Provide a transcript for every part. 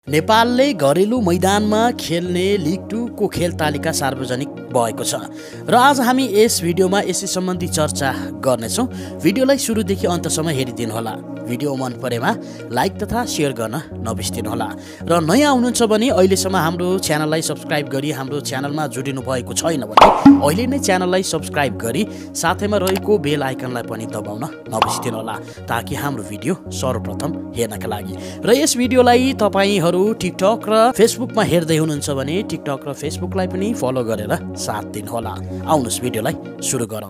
नेपालले घरेलु मैदानमा खेल्ने लिग 2 को खेल तालिका सार्वजनिक भएको छ र आज हामी यस भिडियोमा यसै सम्बन्धी चर्चा गर्नेछौँ। भिडियोलाई सुरुदेखि अन्तसम्म हेरिदिनु होला। भिडियो मन परेमा लाइक तथा शेयर गर्न नबिर्सिनु होला र नयाँ हुनुहुन्छ भने अहिलेसम्म हाम्रो च्यानललाई सब्स्क्राइब गरी हाम्रो च्यानलमा जोडिनु भएको छैन भने अहिले नै च्यानललाई सब्स्क्राइब गरी साथैमा रहेको बेल आइकनलाई पनि दबाउन नबिर्सिनु होला ताकि हाम्रो भिडियो सर्वप्रथम हेर्नका लागि। र यस भिडियोलाई तपाईहरु टिकटक र फेसबुकमा हेर्दै हुनुहुन्छ भने टिकटक र फेसबुकलाई पनि फलो गरेर साथ दिनु होला। आउनुस् भिडियोलाई सुरु गरौँ।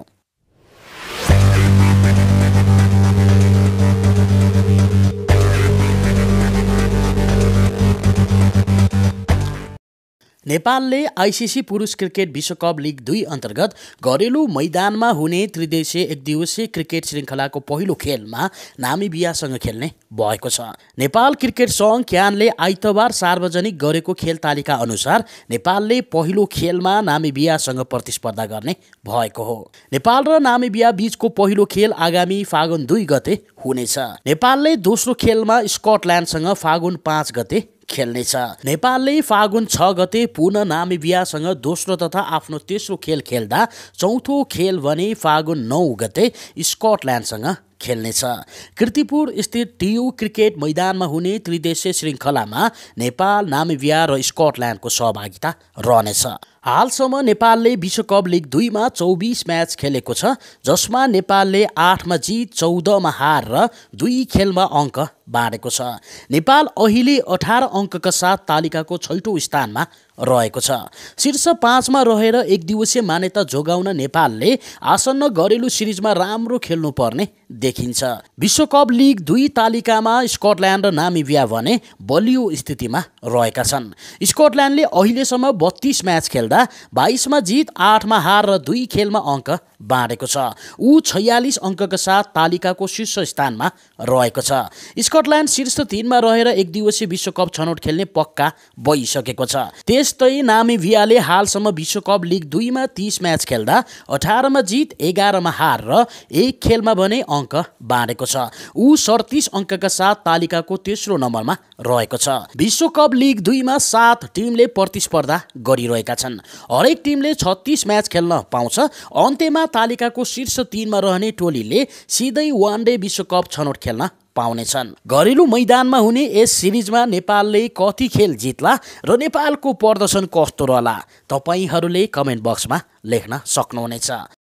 नेपालले आईसीसी पुरुष क्रिकेट विश्वकप लिग 2 अन्तर्गत घरेलु मैदानमा हुने त्रिदेशीय एकदिवसीय क्रिकेट श्रृङ्खलाको पहिलो खेलमा नामिबियासँग खेल्ने भएको छ। नेपाल क्रिकेट सङ्घ क्यानले आइतबार सार्वजनिक गरेको खेल तालिका अनुसार नेपालले पहिलो खेलमा नामिबियासँग प्रतिस्पर्धा गर्ने भएको हो। नेपाल र नामिबिया बीचको पहिलो खेल आगामी फागुन 2 गते हुनेछ। नेपालले दोस्रो खेलमा स्कटल्यान्डसँग फागुन 5 गते खेल्नेछ। नेपालले फागुन 6 गते पुनः नामिबियासँग दोस्रो तथा आफ्नो तेस्रो खेल खेल्दा चौथो खेल भने फागुन 9 गते स्कटल्यान्डसँग खेल्नेछ। कीर्तिपुर स्थित टियु क्रिकेट मैदानमा हुने त्रिदेशीय श्रृङ्खलामा नेपाल, नामिबिया र स्कटल्यान्डको सहभागिता रहनेछ। हालसम्म नेपालले विश्वकप लिग 2 मा 24 म्याच खेलेको छ, जसमा नेपालले 8 मा जित, 14 मा हार र 2 खेलमा अङ्क बाँडेको छ। नेपाल अहिले 18 अङ्कका साथ तालिकाको 6औं स्थानमा रहेको छ। शीर्ष 5 मा रहेर एक दिवसीय मान्यता जोगाउन नेपालले आसन्न घरेलु सिरिजमा राम्रो खेल्नुपर्ने देखिन्छ। विश्वकप लिग 2 तालिकामा स्कटल्यान्ड र नामिबिया भने बलियो स्थितिमा रहेका छन्। स्कटल्यान्डले अहिलेसम्म 32 म्याच खेल्दा 22 मा जित, 8 मा हार र 2 खेलमा अङ्क बाँडेको छ। ऊ 46 अङ्कका साथ तालिकाको शीर्ष स्थानमा रहेको छ। स्कटल्यान्ड शीर्ष 3 मा रहेर एक दिवसीय विश्वकप छनौट खेल्ने पक्का भइसकेको छ। त्यस्तै नामिबियाले हालसम्म विश्वकप लिग 2 मा 30 म्याच खेल्दा 18 मा जित, 11 मा हार र 1 खेलमा भने अङ्क बाँडेको छ। ऊ 37 अङ्कका साथ तालिकाको तेस्रो नम्बरमा रहेको छ। विश्वकप लिग 2 मा 7 टिमले प्रतिस्पर्धा गरिरहेका छन्। हरेक टिमले 36 म्याच खेल्न पाउँछ। अन्त्यमा तालिकाको शीर्ष 3 मा रहने टोलीले सिधै वानडे विश्वकप छनौट खेल्न पाउनेछन्। घरेलु मैदानमा हुने यस सिरिजमा नेपालले कति खेल जित्ला र नेपालको प्रदर्शन कस्तो रहला, तपाईहरूले कमेन्ट बक्समा लेख्न सक्नुहुनेछ।